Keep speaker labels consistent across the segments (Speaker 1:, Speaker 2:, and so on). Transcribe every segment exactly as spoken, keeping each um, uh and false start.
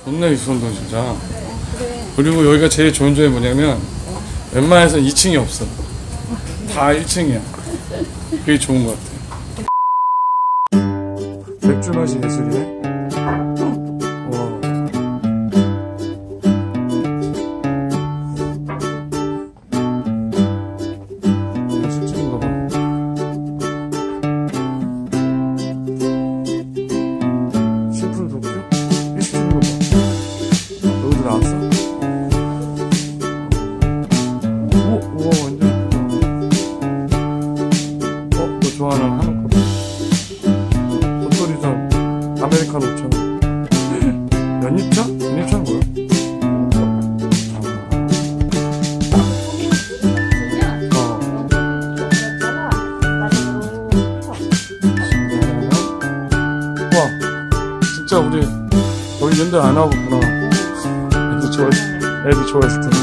Speaker 1: 좋네 유선동 진짜. 그래. 그리고 여기가 제일 좋은 점이 뭐냐면 웬만해서 이 층이 없어. 다 일 층이야. 그게 좋은 것 같아. 맥주 맛이 예술이네. 와. 예술집인가 봐. 심플 도쿄? 예술집인가 봐. 여기도 나왔어? 오, 우와 완전 예쁘다. 어? 너 좋아하는 한옥 커피. 도토리전 아메리카노 오천 원. 연잎차? 연잎차는 뭐야? 진짜 우리 거기 연대 안 하고 구나. 애들 좋아했, 애들 좋아했을 텐데.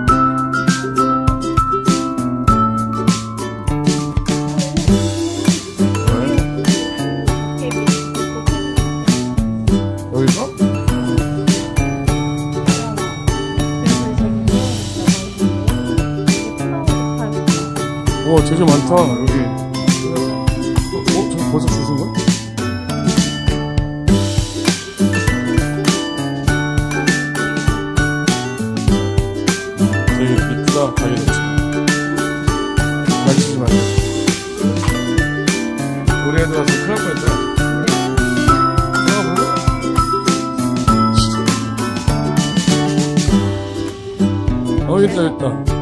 Speaker 1: 왜? 여기서? 우와 되게 많다 여기. 어? 저기 벌써 줄 쓴 거야? 되게 이쁘다 가게 됐지. 만지지 말고. 우리 애들 와서 큰일 날 뻔했다. 내가 몰라. 어 여기 있다 여기 있다.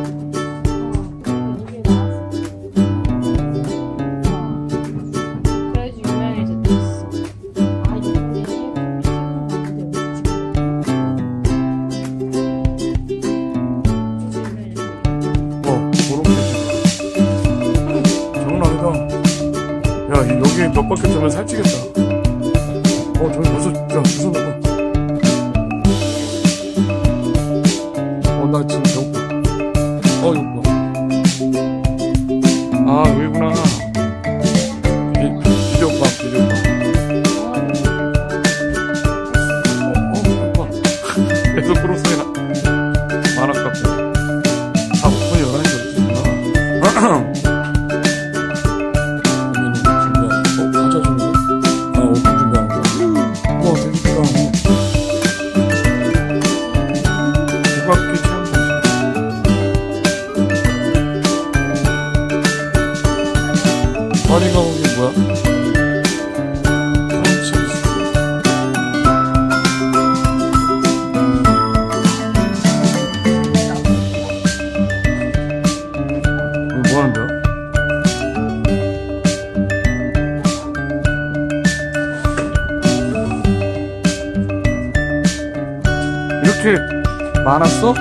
Speaker 1: 야, 여기 몇 바퀴 돌면 살찌겠다. 어, 저기 벌써, 야, 무슨 거 봐. 어, 나 지금 배고파. 어, 이거 봐. 아, 여기구나. 비, 비료밥, 비료밥. 어, 어, 봐. 계속 크로스에 나. 만화 카페. 아, 오픈 열한 시였구나. 파리가 오기 뭐야? 이거 뭐 하는데요? 이렇게 많았어?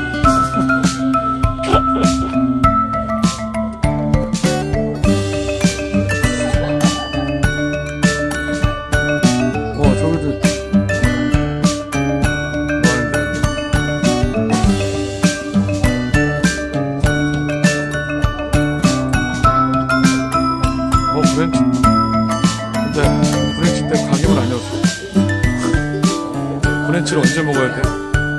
Speaker 1: 브랜치. 근데 브랜치 때 가격은 아니었어. 브랜치를 언제 먹어야 돼?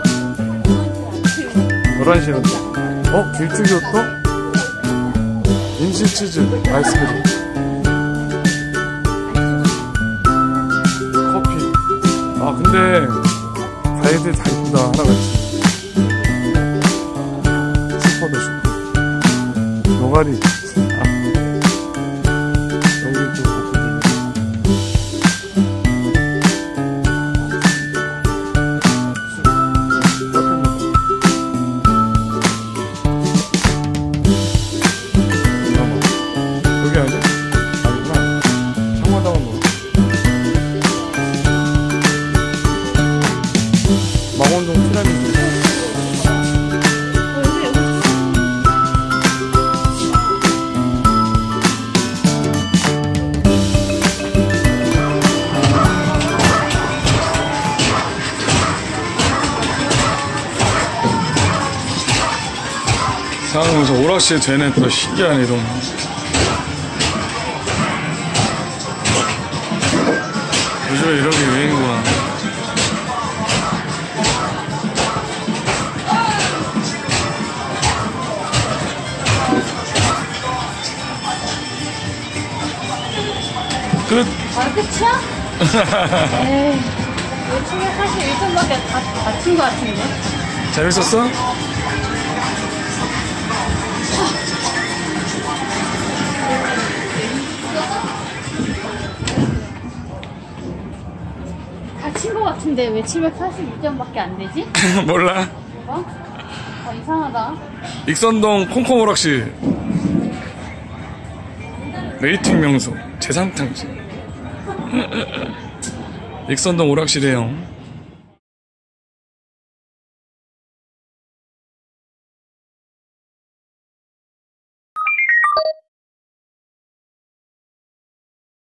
Speaker 1: 열한 시인데. 어? 길쭉이었어? 임시치즈 아이스크림. 커피. 아 근데 가이드 다 이쁘다 하나같이. 슈퍼다 슈퍼. 노가리. 여기 아니야? 아니구나. 청와다운 거. 망원동 티라미수. 생각하면서 오락실 되네. 또 신기하네 이런. 요즘에 이런 게 유행이구나.
Speaker 2: 아, 끝이야? 에이, 왜 칠백사십일 점밖에 다 맞춘 것 같은데?
Speaker 1: 재밌었어?
Speaker 2: 다친 것 같은데 왜 칠백사십이 점밖에 안 되지?
Speaker 1: 몰라.
Speaker 2: 어? 어, 이상하다.
Speaker 1: 익선동 콩콩오락실 레이팅 명소 제삼탕집 익선동 오락실이에요.